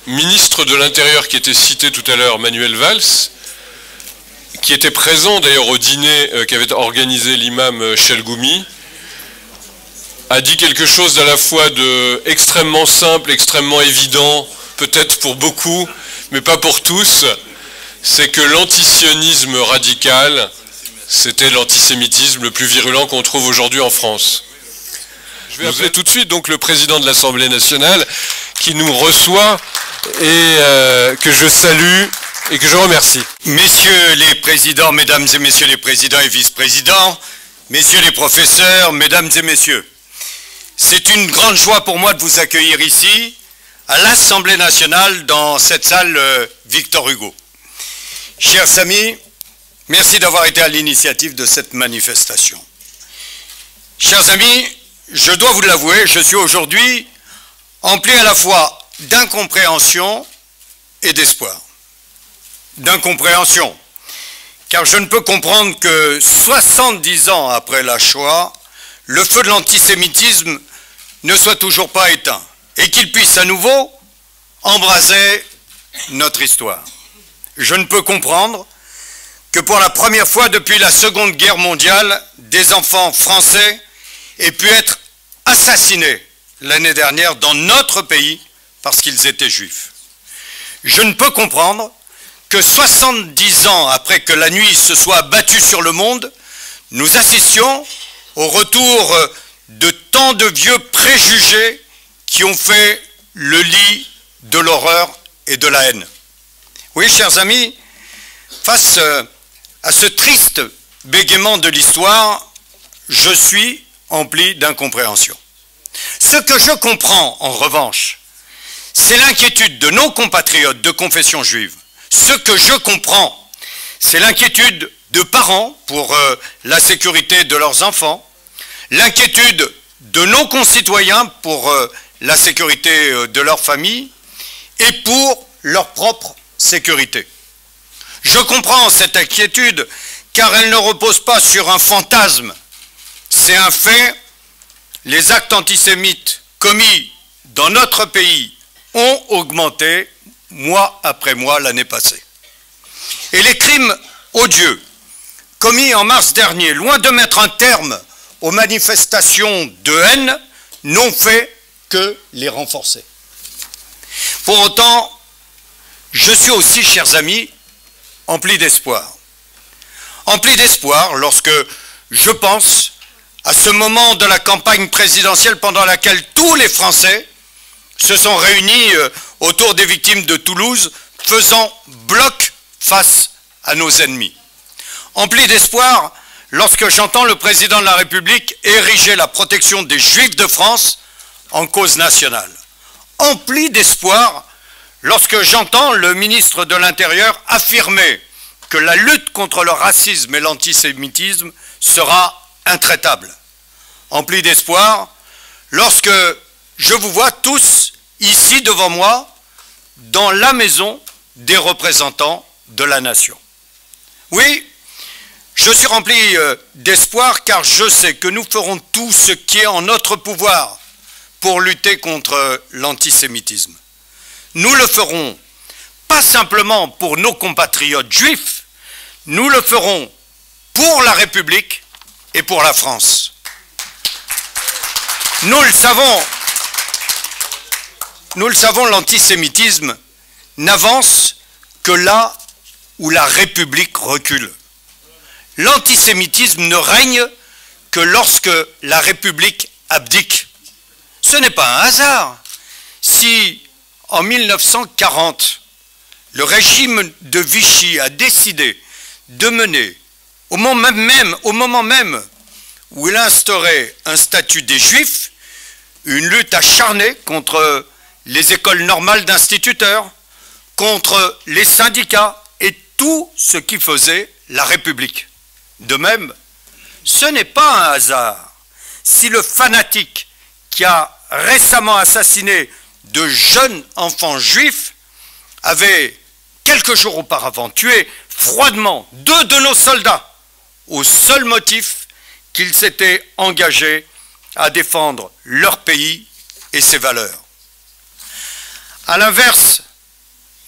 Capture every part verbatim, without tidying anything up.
ministre de l'Intérieur qui était cité tout à l'heure, Manuel Valls, qui était présent d'ailleurs au dîner euh, qu'avait organisé l'imam Chelgoumi, a dit quelque chose à la fois de extrêmement simple, extrêmement évident, peut-être pour beaucoup, mais pas pour tous. C'est que l'antisionisme radical, c'était l'antisémitisme le plus virulent qu'on trouve aujourd'hui en France. Je vais appeler tout de suite donc le président de l'Assemblée nationale qui nous reçoit et euh, que je salue et que je remercie. Messieurs les présidents, mesdames et messieurs les présidents et vice-présidents, messieurs les professeurs, mesdames et messieurs, c'est une grande joie pour moi de vous accueillir ici, à l'Assemblée nationale, dans cette salle euh, Victor Hugo. Chers amis, merci d'avoir été à l'initiative de cette manifestation. Chers amis, je dois vous l'avouer, je suis aujourd'hui empli à la fois d'incompréhension et d'espoir. D'incompréhension, car je ne peux comprendre que soixante-dix ans après la Shoah, le feu de l'antisémitisme ne soit toujours pas éteint et qu'il puisse à nouveau embraser notre histoire. Je ne peux comprendre que pour la première fois depuis la Seconde Guerre mondiale, des enfants français aient pu être assassinés l'année dernière dans notre pays parce qu'ils étaient juifs. Je ne peux comprendre que soixante-dix ans après que la nuit se soit abattue sur le monde, nous assistions au retour de tant de vieux préjugés qui ont fait le lit de l'horreur et de la haine. Oui, chers amis, face à ce triste bégaiement de l'histoire, je suis empli d'incompréhension. Ce que je comprends, en revanche, c'est l'inquiétude de nos compatriotes de confession juive. Ce que je comprends, c'est l'inquiétude de parents pour euh, la sécurité de leurs enfants, l'inquiétude de nos concitoyens pour euh, la sécurité euh, de leur famille et pour leur propre sécurité. Je comprends cette inquiétude car elle ne repose pas sur un fantasme, c'est un fait. Les actes antisémites commis dans notre pays ont augmenté mois après mois l'année passée. Et les crimes odieux commis en mars dernier, loin de mettre un terme aux manifestations de haine, n'ont fait que les renforcer. Pour autant, je suis aussi, chers amis, empli d'espoir. Empli d'espoir lorsque je pense à ce moment de la campagne présidentielle pendant laquelle tous les Français se sont réunis autour des victimes de Toulouse, faisant bloc face à nos ennemis. Empli d'espoir lorsque j'entends le président de la République ériger la protection des Juifs de France en cause nationale. Empli d'espoir lorsque j'entends le ministre de l'Intérieur affirmer que la lutte contre le racisme et l'antisémitisme sera intraitable. Empli d'espoir lorsque je vous vois tous ici devant moi dans la maison des représentants de la nation. Oui, je suis rempli d'espoir car je sais que nous ferons tout ce qui est en notre pouvoir pour lutter contre l'antisémitisme. Nous le ferons pas simplement pour nos compatriotes juifs, nous le ferons pour la République et pour la France. Nous le savons, nous le savons, l'antisémitisme n'avance que là où la République recule. L'antisémitisme ne règne que lorsque la République abdique. Ce n'est pas un hasard si, en mille neuf cent quarante, le régime de Vichy a décidé de mener, au moment même, au moment même où il instaurait un statut des Juifs, une lutte acharnée contre les écoles normales d'instituteurs, contre les syndicats et tout ce qui faisait la République. De même, ce n'est pas un hasard si le fanatique qui a récemment assassiné de jeunes enfants juifs avait, quelques jours auparavant, tué froidement deux de nos soldats au seul motif qu'ils s'étaient engagés à défendre leur pays et ses valeurs. À l'inverse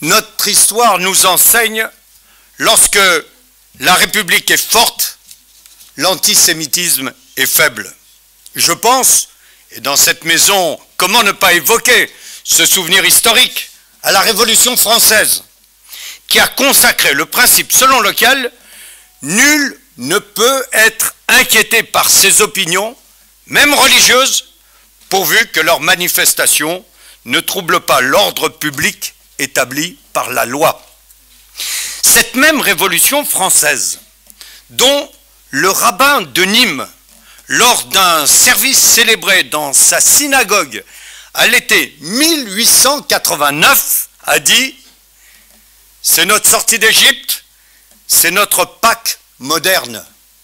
notre histoire nous enseigne, lorsque la République est forte, l'antisémitisme est faible. Je pense, et dans cette maison, comment ne pas évoquer ce souvenir historique à la Révolution française, qui a consacré le principe selon lequel nul ne peut être inquiété par ses opinions, même religieuses, pourvu que leurs manifestations ne troublent pas l'ordre public établi par la loi. Cette même Révolution française, dont le rabbin de Nîmes, lors d'un service célébré dans sa synagogue à l'été mille huit cent quatre-vingt-neuf, a dit « C'est notre sortie d'Égypte, c'est notre Pâques moderne ».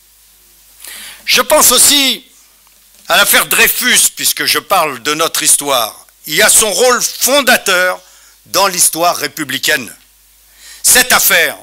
Je pense aussi à l'affaire Dreyfus, puisque je parle de notre histoire. Il y a son rôle fondateur dans l'histoire républicaine. Cette affaire,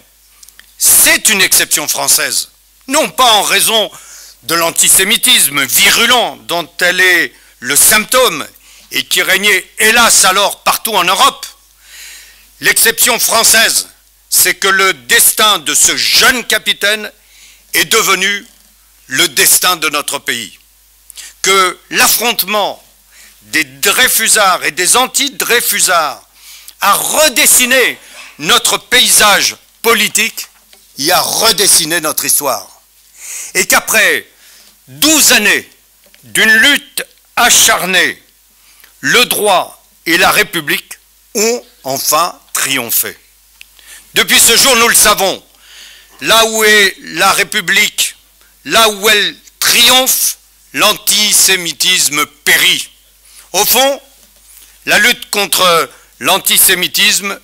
c'est une exception française, non pas en raison de l'antisémitisme virulent dont elle est le symptôme et qui régnait hélas alors partout en Europe. L'exception française, c'est que le destin de ce jeune capitaine est devenu le destin de notre pays. Que l'affrontement des Dreyfusards et des anti-Dreyfusards a redessiné notre paysage politique, y a redessiné notre histoire. Et qu'après douze années d'une lutte acharnée, le droit et la République ont enfin triomphé. Depuis ce jour, nous le savons, là où est la République, là où elle triomphe, l'antisémitisme périt. Au fond, la lutte contre l'antisémitisme,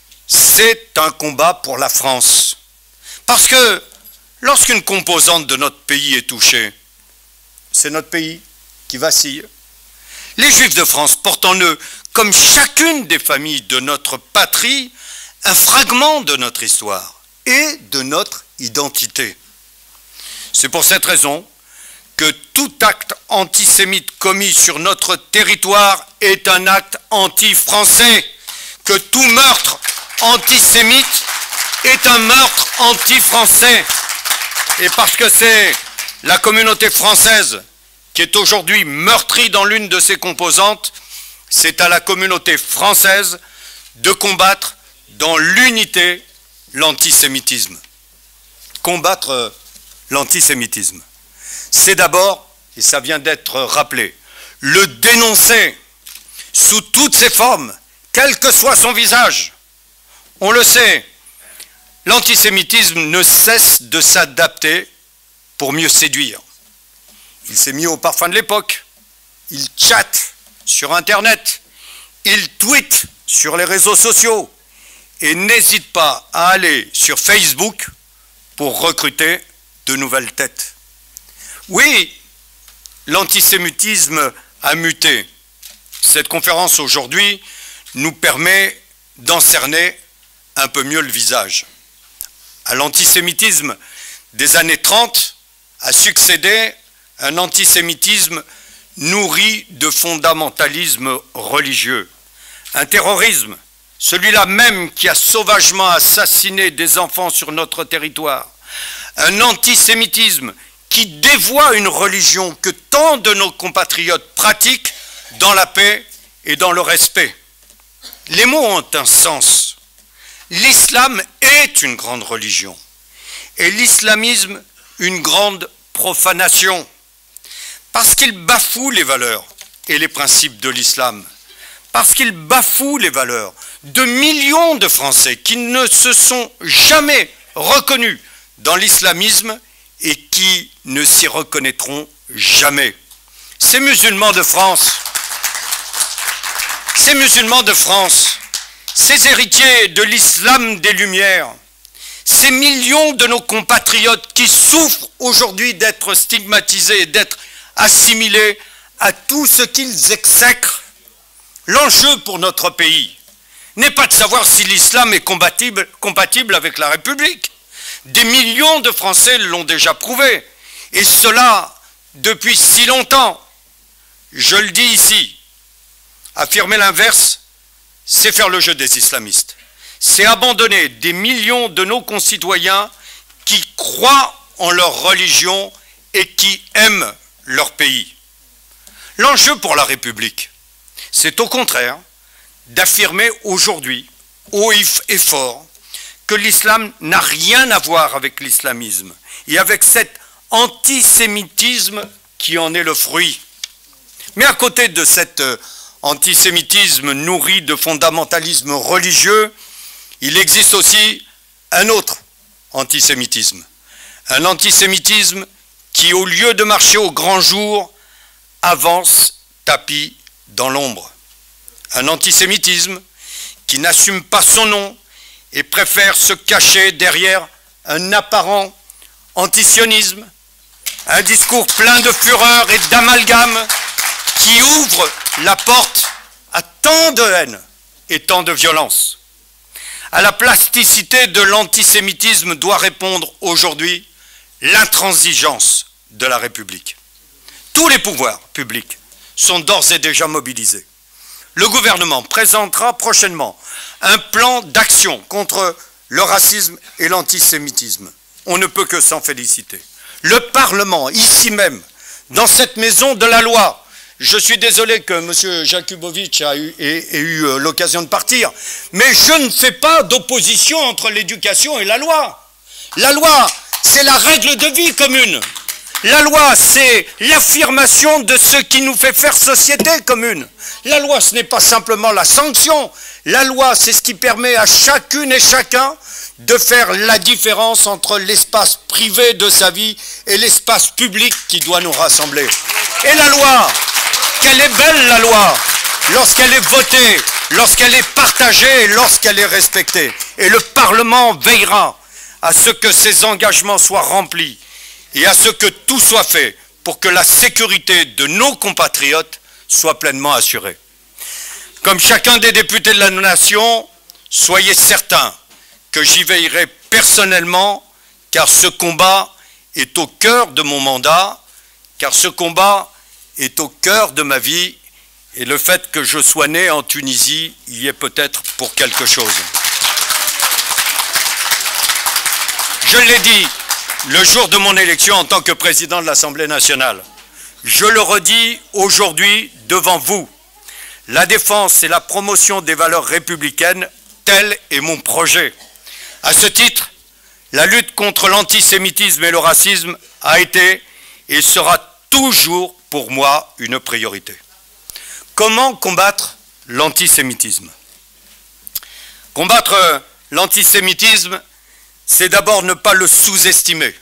c'est un combat pour la France. Parce que lorsqu'une composante de notre pays est touchée, c'est notre pays qui vacille. Les Juifs de France portent en eux, comme chacune des familles de notre patrie, un fragment de notre histoire et de notre identité. C'est pour cette raison que tout acte antisémite commis sur notre territoire est un acte anti-français, que tout meurtre antisémite est un meurtre anti-français. Et parce que c'est la communauté française qui est aujourd'hui meurtrie dans l'une de ses composantes, c'est à la communauté française de combattre dans l'unité l'antisémitisme. Combattre l'antisémitisme, c'est d'abord, et ça vient d'être rappelé, le dénoncer sous toutes ses formes, quel que soit son visage. On le sait, l'antisémitisme ne cesse de s'adapter pour mieux séduire. Il s'est mis au parfum de l'époque, il chatte sur Internet, il tweet sur les réseaux sociaux et n'hésite pas à aller sur Facebook pour recruter de nouvelles têtes. Oui, l'antisémitisme a muté. Cette conférence aujourd'hui nous permet d'en cerner un peu mieux le visage. À l'antisémitisme des années trente a succédé un antisémitisme nourri de fondamentalisme religieux. Un terrorisme, celui-là même qui a sauvagement assassiné des enfants sur notre territoire. Un antisémitisme qui dévoie une religion que tant de nos compatriotes pratiquent dans la paix et dans le respect. Les mots ont un sens. L'islam est une grande religion et l'islamisme une grande profanation parce qu'il bafoue les valeurs et les principes de l'islam, parce qu'il bafoue les valeurs de millions de Français qui ne se sont jamais reconnus dans l'islamisme et qui ne s'y reconnaîtront jamais. Ces musulmans de France, ces musulmans de France, ces héritiers de l'islam des Lumières, ces millions de nos compatriotes qui souffrent aujourd'hui d'être stigmatisés, d'être assimilés à tout ce qu'ils exècrent, l'enjeu pour notre pays n'est pas de savoir si l'islam est compatible, compatible avec la République. Des millions de Français l'ont déjà prouvé, et cela depuis si longtemps. Je le dis ici, affirmer l'inverse, c'est faire le jeu des islamistes. c'est abandonner des millions de nos concitoyens qui croient en leur religion et qui aiment leur pays. L'enjeu pour la République, c'est au contraire d'affirmer aujourd'hui, haut et fort, que l'islam n'a rien à voir avec l'islamisme et avec cet antisémitisme qui en est le fruit. Mais à côté de cet antisémitisme nourri de fondamentalisme religieux, il existe aussi un autre antisémitisme. Un antisémitisme qui, au lieu de marcher au grand jour, avance tapis dans l'ombre. Un antisémitisme qui n'assume pas son nom et préfère se cacher derrière un apparent antisionisme, un discours plein de fureur et d'amalgame qui ouvre la porte à tant de haine et tant de violence. À la plasticité de l'antisémitisme doit répondre aujourd'hui l'intransigeance de la République. Tous les pouvoirs publics sont d'ores et déjà mobilisés. Le gouvernement présentera prochainement un plan d'action contre le racisme et l'antisémitisme. On ne peut que s'en féliciter. Le Parlement, ici même, dans cette maison de la loi, je suis désolé que M. Jakubowicz a eu, ait, ait eu euh, l'occasion de partir, mais je ne fais pas d'opposition entre l'éducation et la loi. La loi, c'est la règle de vie commune. La loi, c'est l'affirmation de ce qui nous fait faire société commune. La loi, ce n'est pas simplement la sanction. La loi, c'est ce qui permet à chacune et chacun de faire la différence entre l'espace privé de sa vie et l'espace public qui doit nous rassembler. Et la loi, qu'elle est belle la loi, lorsqu'elle est votée, lorsqu'elle est partagée et lorsqu'elle est respectée. Et le Parlement veillera à ce que ces engagements soient remplis et à ce que tout soit fait pour que la sécurité de nos compatriotes soit pleinement assurée. Comme chacun des députés de la nation, soyez certains que j'y veillerai personnellement, car ce combat est au cœur de mon mandat, car ce combat est au cœur de ma vie, et le fait que je sois né en Tunisie y est peut-être pour quelque chose. Je l'ai dit le jour de mon élection en tant que président de l'Assemblée nationale. Je le redis aujourd'hui devant vous. La défense et la promotion des valeurs républicaines, tel est mon projet. À ce titre, la lutte contre l'antisémitisme et le racisme a été et sera toujours pour moi une priorité. Comment combattre l'antisémitisme? Combattre l'antisémitisme, c'est d'abord ne pas le sous-estimer.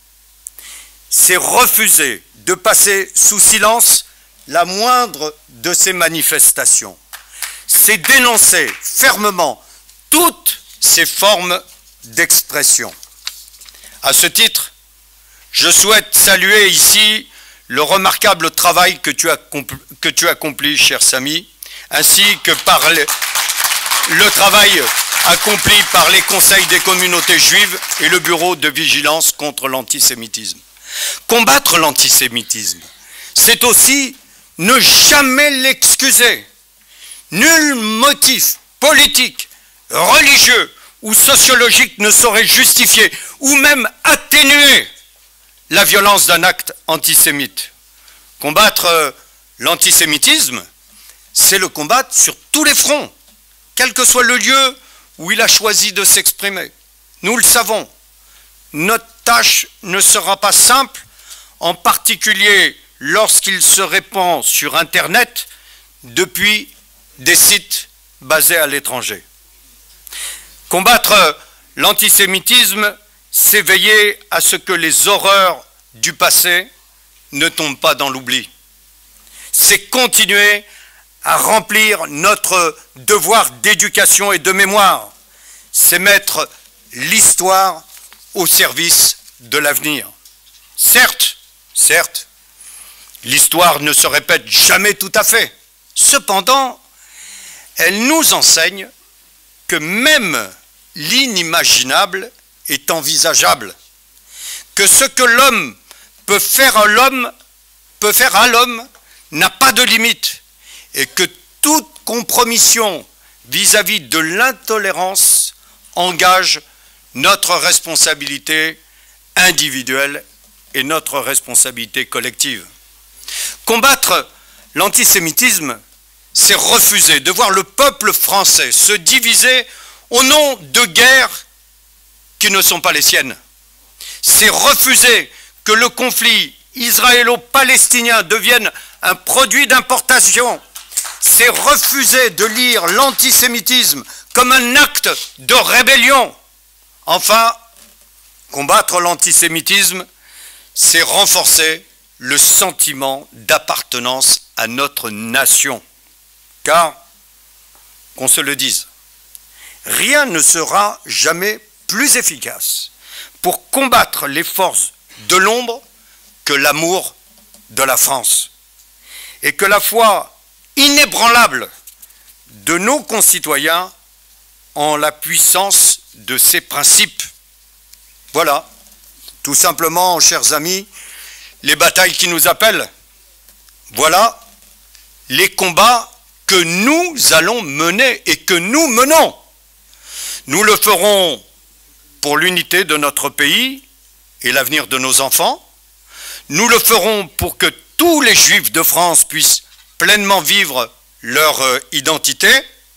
C'est refuser de passer sous silence la moindre de ces manifestations. C'est dénoncer fermement toutes ces formes d'expression. À ce titre, je souhaite saluer ici le remarquable travail que tu, accompli, que tu accomplis, cher Samy, ainsi que par le, le travail accompli par les conseils des communautés juives et le bureau de vigilance contre l'antisémitisme. Combattre l'antisémitisme, c'est aussi ne jamais l'excuser. Nul motif politique, religieux ou sociologique ne saurait justifier ou même atténuer la violence d'un acte antisémite. Combattre l'antisémitisme, c'est le combattre sur tous les fronts, quel que soit le lieu où il a choisi de s'exprimer. Nous le savons, notre tâche ne sera pas simple, en particulier lorsqu'il se répand sur Internet depuis des sites basés à l'étranger. Combattre l'antisémitisme, c'est veiller à ce que les horreurs du passé ne tombent pas dans l'oubli. C'est continuer à remplir notre devoir d'éducation et de mémoire. C'est mettre l'histoire au service de l'avenir. Certes, certes, l'histoire ne se répète jamais tout à fait. Cependant, elle nous enseigne que même l'inimaginable est envisageable, que ce que l'homme peut faire à l'homme, peut faire à l'homme, n'a pas de limite, et que toute compromission vis-à-vis de l'intolérance engage notre responsabilité individuelle et notre responsabilité collective. Combattre l'antisémitisme, c'est refuser de voir le peuple français se diviser au nom de guerres qui ne sont pas les siennes. C'est refuser que le conflit israélo-palestinien devienne un produit d'importation. C'est refuser de lire l'antisémitisme comme un acte de rébellion. Enfin, combattre l'antisémitisme, c'est renforcer le sentiment d'appartenance à notre nation. Car, qu'on se le dise, rien ne sera jamais plus efficace pour combattre les forces de l'ombre que l'amour de la France. Et que la foi inébranlable de nos concitoyens en la puissance de ses principes. Voilà, tout simplement, chers amis, les batailles qui nous appellent. Voilà les combats que nous allons mener et que nous menons. Nous le ferons pour l'unité de notre pays et l'avenir de nos enfants. Nous le ferons pour que tous les Juifs de France puissent pleinement vivre leur euh, identité.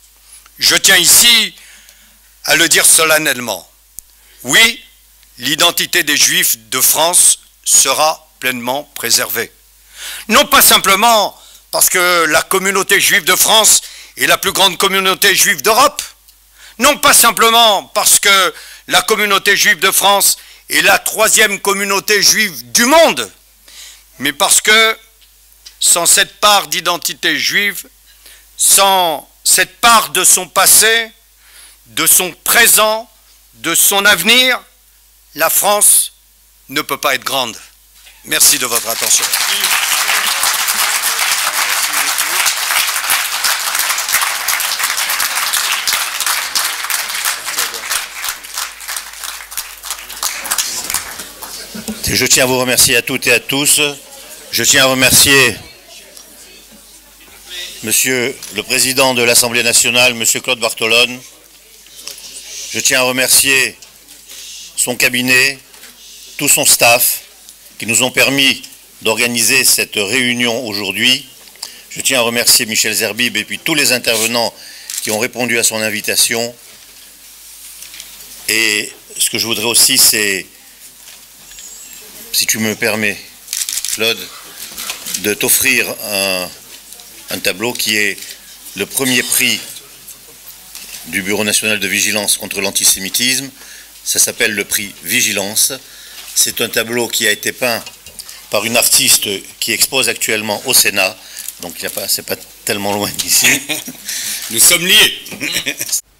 Je tiens ici à le dire solennellement. Oui, l'identité des Juifs de France sera pleinement préservée. Non pas simplement parce que la communauté juive de France est la plus grande communauté juive d'Europe, non pas simplement parce que la communauté juive de France est la troisième communauté juive du monde, mais parce que sans cette part d'identité juive, sans cette part de son passé, de son présent, de son avenir, la France ne peut pas être grande. Merci de votre attention. Je tiens à vous remercier à toutes et à tous. Je tiens à remercier Monsieur le Président de l'Assemblée nationale, Monsieur Claude Bartolone. Je tiens à remercier son cabinet, tout son staff, qui nous ont permis d'organiser cette réunion aujourd'hui. Je tiens à remercier Michel Zerbib et puis tous les intervenants qui ont répondu à son invitation. Et ce que je voudrais aussi, c'est, si tu me permets, Claude, de t'offrir un, un tableau qui est le premier prix du Bureau national de vigilance contre l'antisémitisme. Ça s'appelle le prix Vigilance. C'est un tableau qui a été peint par une artiste qui expose actuellement au Sénat. Donc ce n'est pas tellement loin d'ici. Nous sommes liés.